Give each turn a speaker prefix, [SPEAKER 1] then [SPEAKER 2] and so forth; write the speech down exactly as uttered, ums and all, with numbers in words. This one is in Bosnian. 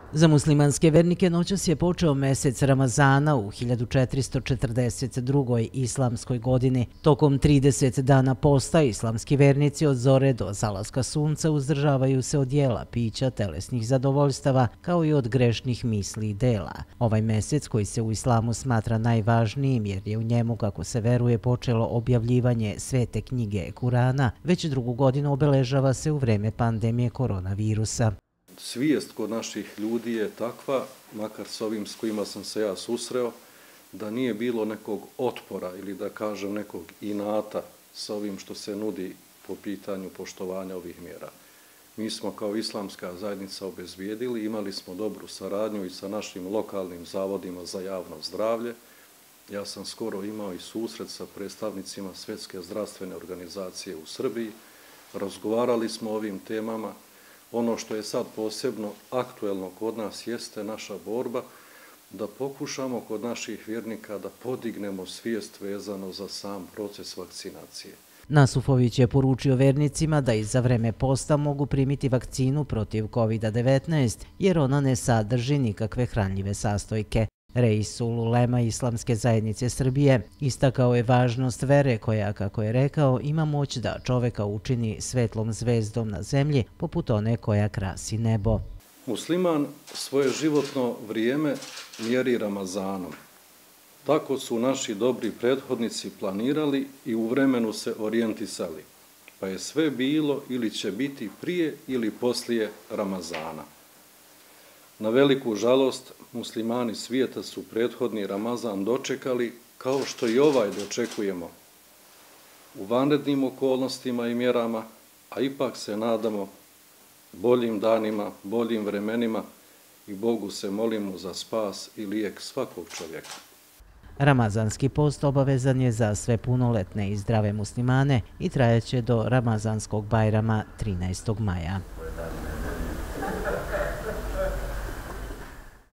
[SPEAKER 1] Za muslimanske vernike noćas je počeo mesec Ramazana u hiljadu četiristo četrdeset drugoj islamskoj godini. Tokom trideset dana posta islamski vernici od zore do zalaska sunca uzdržavaju se od jela, pića, telesnih zadovoljstava, kao i od grešnih misli i dela. Ovaj mesec, koji se u islamu smatra najvažnijim jer je u njemu, kako se veruje, počelo objavljivanje svete knjige Kurana, već drugu godinu obeležava se u vreme pandemije koronavirusa.
[SPEAKER 2] Svijest kod naših ljudi je takva, makar s ovim s kojima sam se ja susreo, da nije bilo nekog otpora ili da kažem nekog inata s ovim što se nudi po pitanju poštovanja ovih mjera. Mi smo kao islamska zajednica obezbijedili, imali smo dobru saradnju i sa našim lokalnim zavodima za javno zdravlje. Ja sam skoro imao i susret sa predstavnicima Svjetske zdravstvene organizacije u Srbiji. Razgovarali smo o ovim temama. Ono što je sad posebno aktuelno kod nas jeste naša borba da pokušamo kod naših vjernika da podignemo svijest vezano za sam proces vakcinacije.
[SPEAKER 1] Nasufović je poručio vernicima da i za vreme posta mogu primiti vakcinu protiv kovid devetnaest jer ona ne sadrži nikakve hranljive sastojke. Reisul ulema Islamske zajednice Srbije istakao je važnost vere koja, kako je rekao, ima moć da čoveka učini svetlom zvezdom na zemlji poput one koja krasi nebo.
[SPEAKER 2] Musliman svoje životno vrijeme mjeri Ramazanom. Tako su naši dobri prethodnici planirali i u vremenu se orijentisali, pa je sve bilo ili će biti prije ili poslije Ramazana. Na veliku žalost, muslimani svijeta su prethodni Ramazan dočekali kao što i ovaj dočekujemo. U vanrednim okolnostima i mjerama, a ipak se nadamo boljim danima, boljim vremenima i Bogu se molimo za spas i lijek svakog čovjeka.
[SPEAKER 1] Ramazanski post obavezan je za sve punoletne i zdrave muslimane i trajeće do Ramazanskog Bajrama trinaestog maja.